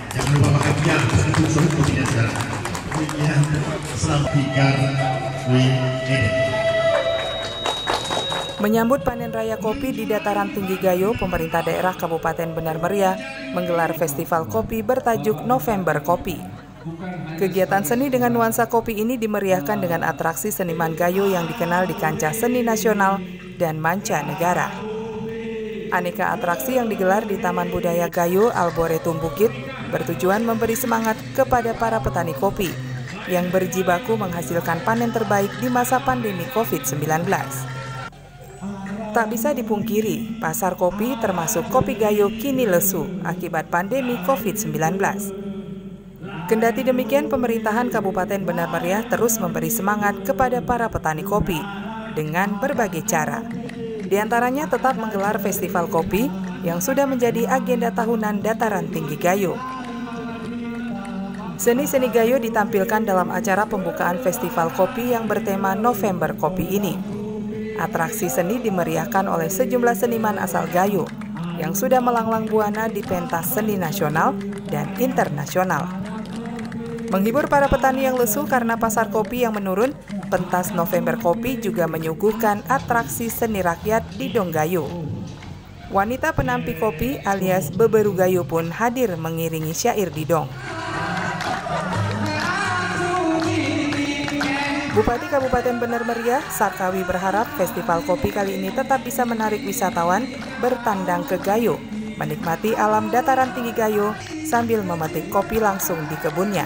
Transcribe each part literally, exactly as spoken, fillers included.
Jangan lupa bahagia untuk seluruh kopi dan jalan. Demikian Islam tiga W N. Menyambut panen raya kopi di dataran tinggi Gayo, pemerintah daerah Kabupaten Benar Meriah menggelar festival kopi bertajuk November Kopi. Kegiatan seni dengan nuansa kopi ini dimeriahkan dengan atraksi seniman Gayo yang dikenal di kancah seni nasional dan mancanegara. Aneka atraksi yang digelar di Taman Budaya Gayo Arboretum Bukit bertujuan memberi semangat kepada para petani kopi yang berjibaku menghasilkan panen terbaik di masa pandemi covid sembilan belas. Tak bisa dipungkiri, pasar kopi termasuk kopi Gayo kini lesu akibat pandemi covid sembilan belas. Kendati demikian, pemerintahan Kabupaten Benar Meriah terus memberi semangat kepada para petani kopi dengan berbagai cara. Di antaranya tetap menggelar festival kopi yang sudah menjadi agenda tahunan dataran tinggi Gayo. Seni-seni Gayo ditampilkan dalam acara pembukaan festival kopi yang bertema November Kopi ini. Atraksi seni dimeriahkan oleh sejumlah seniman asal Gayo yang sudah melanglang buana di pentas seni nasional dan internasional. Menghibur para petani yang lesu karena pasar kopi yang menurun, pentas November Kopi juga menyuguhkan atraksi seni rakyat di Dong Gayo. Wanita penampi kopi alias Beberu Gayo pun hadir mengiringi syair di Dong. Bupati Kabupaten Benar Meriah, Sarkawi berharap festival kopi kali ini tetap bisa menarik wisatawan bertandang ke Gayo, menikmati alam dataran tinggi Gayo sambil memetik kopi langsung di kebunnya.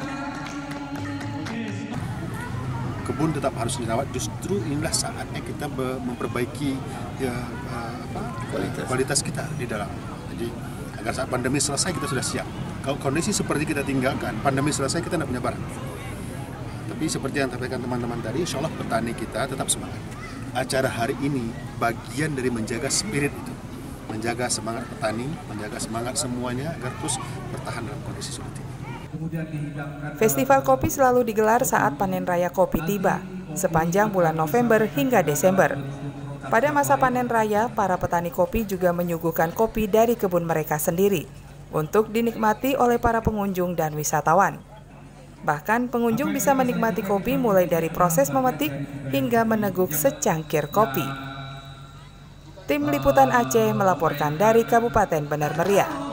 Kebun tetap harus dirawat, justru inilah saatnya kita memperbaiki ya, apa, kualitas. kualitas kita di dalam. Jadi agar saat pandemi selesai kita sudah siap. Kalau kondisi seperti kita tinggalkan, pandemi selesai kita tidak punya barang. Tapi seperti yang disampaikan teman-teman tadi, insya Allah petani kita tetap semangat. Acara hari ini bagian dari menjaga spirit itu, menjaga semangat petani, menjaga semangat semuanya agar terus bertahan dalam kondisi seperti ini. Festival kopi selalu digelar saat panen raya kopi tiba, sepanjang bulan November hingga Desember. Pada masa panen raya, para petani kopi juga menyuguhkan kopi dari kebun mereka sendiri untuk dinikmati oleh para pengunjung dan wisatawan. Bahkan pengunjung bisa menikmati kopi mulai dari proses memetik hingga meneguk secangkir kopi. Tim Liputan Aceh melaporkan dari Kabupaten Benar Meriah.